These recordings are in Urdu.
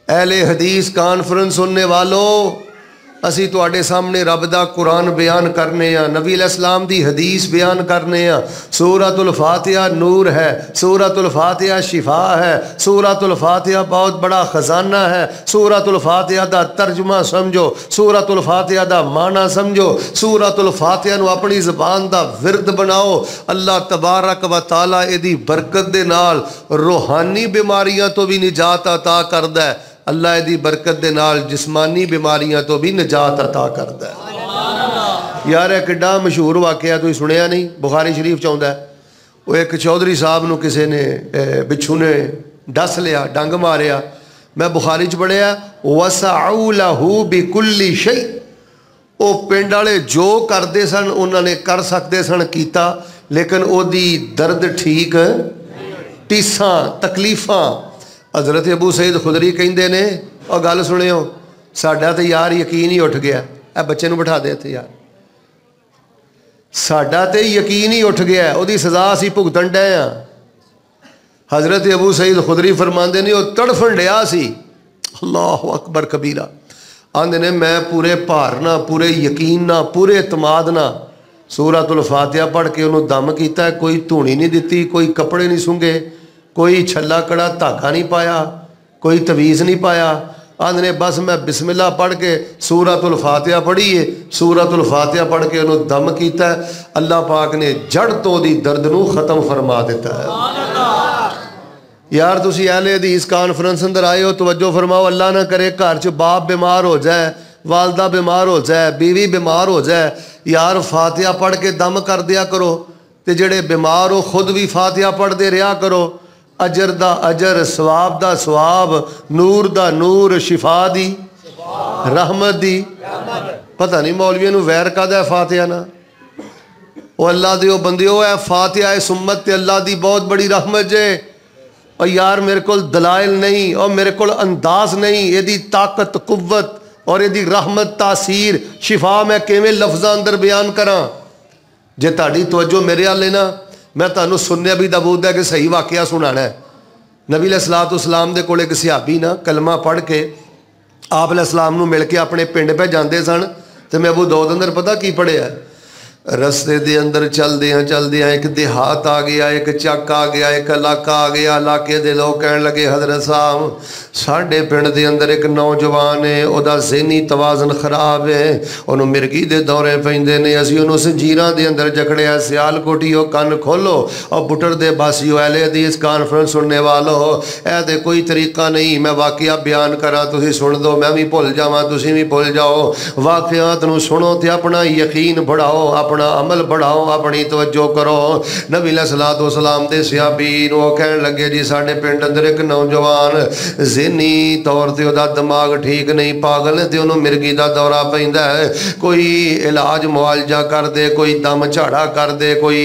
اہل حدیث کانفرنس سننے والوں، اسی تواڈے سامنے رب دا قرآن بیان کرنے ہیں، نبی علیہ السلام دی حدیث بیان کرنے ہیں۔ سورۃ الفاتحہ نور ہے، سورۃ الفاتحہ شفا ہے، سورۃ الفاتحہ بہت بڑا خزانہ ہے۔ سورۃ الفاتحہ دا ترجمہ سمجھو، سورۃ الفاتحہ دا معنی سمجھو، سورۃ الفاتحہ نو اپنی زبان دا ورد بناؤ۔ اللہ تبارک و تعالی ایدی برکت دے نال روحانی بیماریاں تو بھی نجات عطا کردا ہے، اللہ دی برکت دے نال جسمانی بیماریاں تو بھی نجات عطا کردا ہے۔ یار ایک کڈا مشہور واقعہ تو سنیا نہیں، بخاری شریف چاہتا ہے، وہ ایک چودھری صاحب نو کسی نے بچھو نے ڈس لیا، ڈنگ ماریا۔ میں بخاری چ پڑھیا وَسَعُوا لَهُ بِكُلِّ شَيْءٍ، وہ پنڈ والے جو کرتے سن انہوں نے کر سکتے سن کیتا، لیکن او دی درد ٹھیک ٹیساں تکلیفاں۔ حضرت ابو سعید خدری کہندے نے، اور گل سنیو، ساڈا تے یار یقین ہی اٹھ گیا، اے بچے نو بٹھا دے تے یار، ساڈا تے یقین ہی اٹھ گیا، او دی سزا اسی بھگتن ڈے ہاں۔ حضرت ابو سعید خدری فرماندے نے، او تڑفن ڈیا سی، اللہ اکبر کبیرہ، آندے نے میں پورے بھار نہ، پورے یقین نہ، پورے اعتماد نہ سورۃ الفاتحہ پڑھ کے انہوں دم کیتا ہے، کوئی دھونی نہیں دتی، کوئی کپڑے نہیں سنگے، کوئی چھلا کڑا دھاگا نہیں پایا، کوئی تویز نہیں پایا۔ آندے نے بس میں بسم اللہ پڑھ کے سورۃ الفاتحہ پڑھی ہے، سورۃ الفاتحہ پڑھ کے انہوں دم کیتا ہے، اللہ پاک نے جڑ تو دی درد نو ختم فرما دیتا ہے۔ یار تسی اہل حدیث کانفرنس اندر آئے ہو، توجہ فرماؤ، اللہ نہ کرے گھر چ باپ بیمار ہو جائے، والدہ بیمار ہو جائے، بیوی بیمار ہو جائے، یار فاتحہ پڑھ کے دم کر دیا کرو، تے جڑے بیمار ہو خود بھی فاتحہ پڑھ دے رہا کرو، اجر دا اجر، ثواب دا ثواب، نور دا نور، شفا دی رحمت دی۔ پتہ نہیں مولویوں نو ویر کا دا ہے فاتحہ نا، وہ اللہ دیو بندیو ہے فاتحہ سمت تے اللہ دی بہت بڑی رحمت جے۔ اور یار میرے کول دلائل نہیں اور میرے کول انداز نہیں، یہ دی طاقت قوت اور یہ دی رحمت تاثیر شفا میں کیویں لفظاں اندر بیان کراں۔ جے تہاڈی توجہ میرے ال نا، میں تانوں سننے بھی دبود ہے کہ صحیح واقعہ سنانا ہے۔ نبی علیہ الصلوۃ والسلام دے کول ایک صحابی نا کلمہ پڑھ کے آپ علیہ السلام نو مل کے اپنے پنڈ پہ جاندے سن، تے میں ابو داؤد اندر پتہ کی پڑھیا ہے، رستے دے اندر چل دیاں ایک دیہات آ گیا، ایک چک آ گیا، ایک علاقہ آ گیا، علاقے دے لوگ کہن لگے حضرت صاحب ساڈے پنڈ دے اندر ایک نوجوان ہے، او دا ذہنی توازن خراب ہے، انہوں مرگی دے دورے پیندے نے، اسی انہوں زنجیراں دے اندر جکڑیا، سیال کوٹیو کن کھولو، اور بٹر دے باسیو اہل حدیث کانفرنس سننے والو، اے دے کوئی طریقہ نہیں میں واقعہ بیان کراں، تسی سن دو، میں بھی بھول جاواں تسی بھی بھول جاؤ، واقعات نو سنو تے اپنا یقین بڑھاؤ، اپنا عمل بڑھاؤ، اپنی توجہ کرو۔ نبی علیہ الصلوۃ والسلام دے صحابی نو کہن لگے جی ساڈے پنڈ اندر ایک نوجوان ذہنی طور تے دا دماغ ٹھیک نہیں، پاگل تے انہوں مرگی دا دورہ پیندا ہے، کوئی علاج معالجہ کر دے، کوئی دم جھاڑا کر دے، کوئی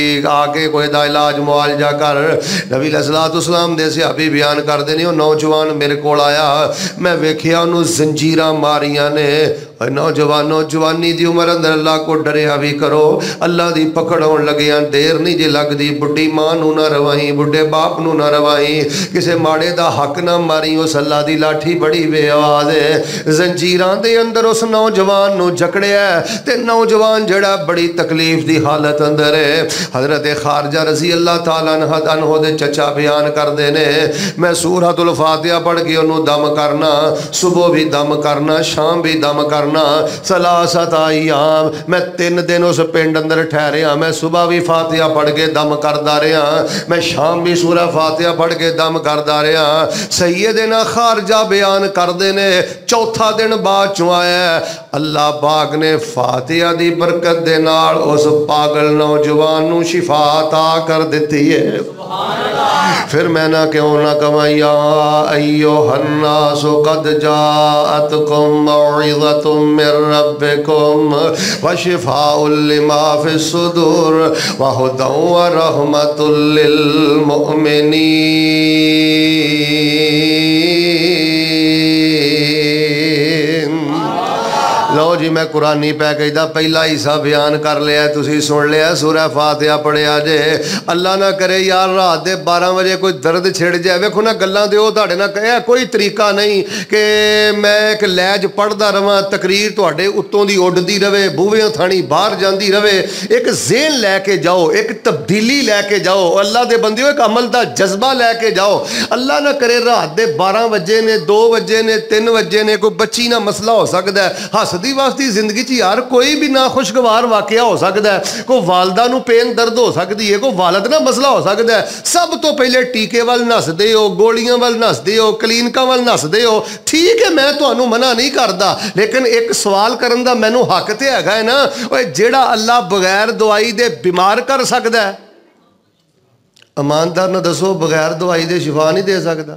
آ کے کوئی دا علاج معالجہ کر۔ نبی علیہ الصلوۃ والسلام دے صحابی بیان کر دے نے، او نوجوان میرے کول آیا، میں ویکھیا انہوں زنجیراں ماریاں نے۔ نوجوانوں جوانی دی عمر اندر اللہ کو ڈریا بھی کرو، اللہ دی پکڑ ہون لگیاں دیر نہیں جے لگ دی، بڈی ماں نو نہ روائیں، بڈے باپ نو نہ روائیں، کسے ماڑے دا حق نہ ماری، اس اللہ دی لاٹھی بڑی بے آواز ہے۔ زنجیراں دے اندر اس نوجوان نو جکڑیا ہے، تے نوجوان جڑا بڑی تکلیف دی حالت اندر ہے۔ حضرت خارجہ رضی اللہ تعالیٰ عنہ دے چچا بیان کر دینے، میں سورۃ الفاتحہ پڑھ کے انہوں دم کرنا، صبح بھی دم کرنا، شام بھی دم کرنا، ثلاثت ایام، میں 3 دن اس پنڈ اندر ٹھہریا، میں صبح بھی فاتحہ پڑھ کے دم کردا رہا، میں شام بھی سورہ فاتحہ پڑھ کے دم کردا رہا۔ سیدنا خارجہ بیان کر دینے، چوتھا دن بعد چوں آیا، اللہ پاک نے فاتحہ دی برکت دے نال اس پاگل نوجوان نو شفا عطا کر دیتی ہے۔ پھر میں نہ کیوں نہ کہاں یا ایھا الناس قد جاءتکم موعظۃ من ربکم وشفاء لما فی الصدور وہدی ورحمۃ للمؤمنین۔ لو جی میں قرآن نہیں پہ کہتا پہلا حصہ بیان کر لیا تسی سن لیا سورہ فاتحہ پڑھیا جے اللہ نہ کرے یار رات دے 12 بجے کوئی درد چھڑ جائے ویکھو نا گلاں دے او تہاڈے نال کہیا کوئی طریقہ نہیں کہ میں ایک لیج پڑھدا رہواں تقریر تہاڈے اتوں دی اڈدی رہے بوہیاں تھانی باہر جاندی رہے ایک ذہن لے کے جاؤ ایک تبدیلی لے کے جاؤ اللہ دے بندیو ایک عمل دا جذبہ لے کے جاؤ اللہ نہ کرے رات دے 12 بجے نے 2 بجے نے 3 بجے نے کوئی بچی نہ مسئلہ ہو سکتا ہے ہسدی واسطی زندگی چ یار کوئی بھی ناخوشگوار واقعہ ہو سکتا ہے کوئی والدہ نو پین درد ہو سکتی ہے کوئی والد نہ مسئلہ ہو سکتا ہے سب تو پہلے ٹیکے وال نسدے ہو گولیاں وال نسدے ہو کلینکاں وال نسدے ہو ٹھیک ہے میں تانوں منع نہیں کردا لیکن ایک سوال کرن دا مینوں حق تے ہیگا ہے نا اوے جیڑا اللہ بغیر دوائی دے بیمار کر سکدا ہے ایماندار نہ دسو بغیر دوائی دے شفا نہیں دے سکتا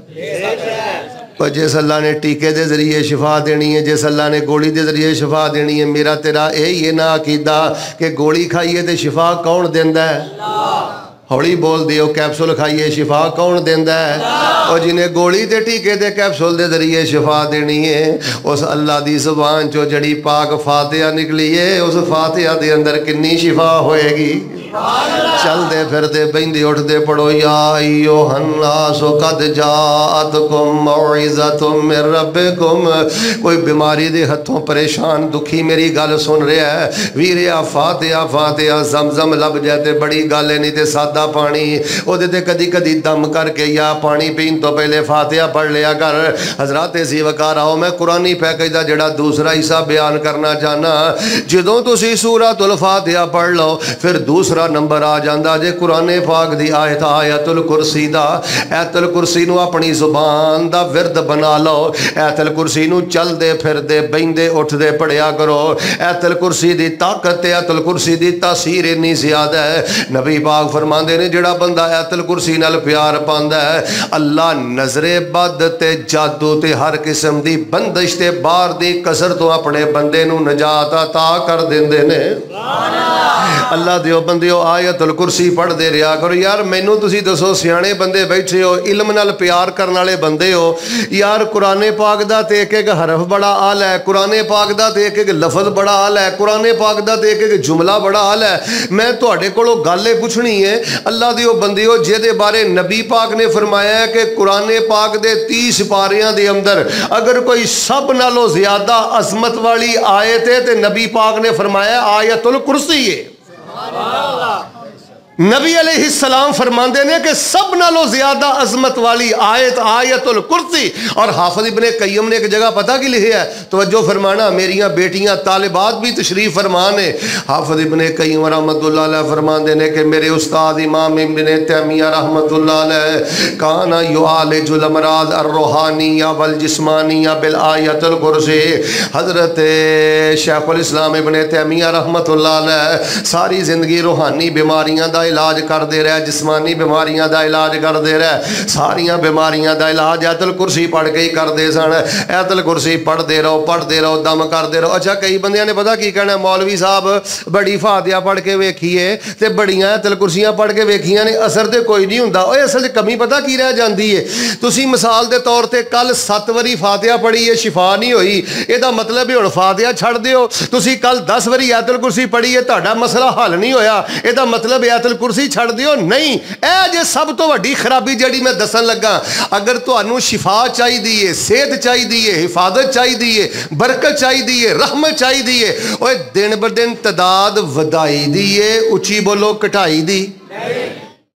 پر جس اللہ نے ٹیکے دے ذریعے شفا دینی ہے جس اللہ نے گولی دے ذریعے شفا دینی ہے میرا تیرا یہ نہ عقیدہ کہ گولی کھائیے تے شفا کون دیندا ہے ہولی بول دیو کیپسول کھائیے شفا کون دیندا ہے اور جنہیں گولی تے ٹیکے تے کیپسول دے ذریعے شفا دینی ہے اس اللہ دی زبان چو جڑی پاک فاتحہ نکلی ہے اس فاتحہ دے اندر کنی شفا ہوئے گی چل دے پھر دے بیندے اٹھ دے پڑھو یا ایوہ الناس قد جاءتکم موعظۃ من ربکم کوئی بیماری دے ہتھوں پریشان دکھی میری گل سن رہا ہے ویریا فاتحہ فاتحہ زمزم لب جاتے بڑی گل نہیں تے سادہ پانی او دے کدی کدی دم کر کے یا پانی پین تو پہلے فاتحہ پڑھ لیا کر حضرات سی وقار آؤ میں قرآنی پیکج دا جڑا دوسرا حصہ بیان کرنا چاہنا جدوں تسی سورۃ الفاتحہ پڑھ لو پھر دوسرا نمبر آ جاندہ جے قرآن پاک دی آیت آیت الکرسی دا آیت الکرسی نو اپنی زبان دا ورد بنا لو آیت الکرسی نو چل دے پھر دے بیندے اٹھ دے پڑھیا کرو آیت الکرسی دی طاقت آیت الکرسی دی تاثیر اتنی زیادہ ہے نبی پاک فرماندے نے جڑا بندہ آیت الکرسی نال پیار پاندا ہے اللہ نظر بد تے جادو تے ہر قسم دی بندش تے بار دی کسر تو اپنے بندے نو نجات عطا کر دیندے نے اللہ دیو بندیو آیت الکرسی پڑھ دے رہا کرو یار مینوں تسی دسو سیانے بندے بیٹھے ہو علم نال پیار کرن والے بندے ہو یار قرآن پاک دا تے ایک ایک حرف بڑا اعلی ہے قرآن پاک دا تے ایک ایک لفظ بڑا اعلی ہے قرآن پاک دا تے ایک ایک جملہ بڑا اعلی ہے میں تواڈے کولوں گل پوچھنی ہے اللہ دیو بندیو جے دے بارے نبی پاک نے فرمایا ہے کہ قرآن پاک دے 30 پاریاں دے اندر اگر کوئی سب نالوں زیادہ عظمت والی آیت ہے تے نبی پاک نے فرمایا آیت الکرسی ہے نبی علیہ السلام فرماندے نے کہ سب نالوں زیادہ عظمت والی آیت آیت الکرسی اور حافظ ابن قیم نے ایک جگہ پتہ کی لکھی ہے توجہ فرمانا میریاں بیٹیاں طالبات بھی تشریف فرمان ہے حافظ ابن قیم رحمت اللہ علیہ فرماندے نے کہ میرے استاد امام ابن تیمیہ رحمت اللہ علیہ کانا یعالج الامراض الروحانیہ والجسمانیہ بالآیت الکرسی حضرت شیخ الاسلام ابن تیمیہ رحمت اللہ علیہ ساری زندگی روحانی بیماریاں دا علاج کر دے رہا ہے جسمانی بیماریاں دا علاج کر دے رہا ہے ساریاں بیماریاں دا علاج آیت الکرسی پڑھ کے ہی کر دے سن آیت الکرسی پڑھ دے رہو دم کر دے رہو اچھا کئی بندیاں نے پتا کی کہنا مولوی صاحب بڑی فاتحہ پڑھ کے ویکھیے تے بڑیاں آیت الکرسیاں پڑھ کے ویکھیاں نے اثر تے کوئی نہیں ہوندا اوے اصل کمی پتا کی رہ جاندی ہے تسی مثال دے طور تے کل 7 واری فاتحہ پڑھی ہے شفا نہیں ہوئی اے دا مطلب ہے ہن فاتحہ چھڑ دیو تسی کل 10 واری آیت الکرسی پڑھی ہے تہاڈا مسئلہ حل نہیں ہویا اے دا مطلب آیت کرسی چھڑ دیو نہیں اے جے سب تو وڈی خرابی جڑی میں دسن لگا اگر تانوں شفا چاہی دیئے صحت چاہی دیئے حفاظت چاہی دیئے برکت چاہی دیئے رحمت چاہی دیئے اوے دن بر دن تعداد ودائی دیئے اچھی بولو کٹائی دی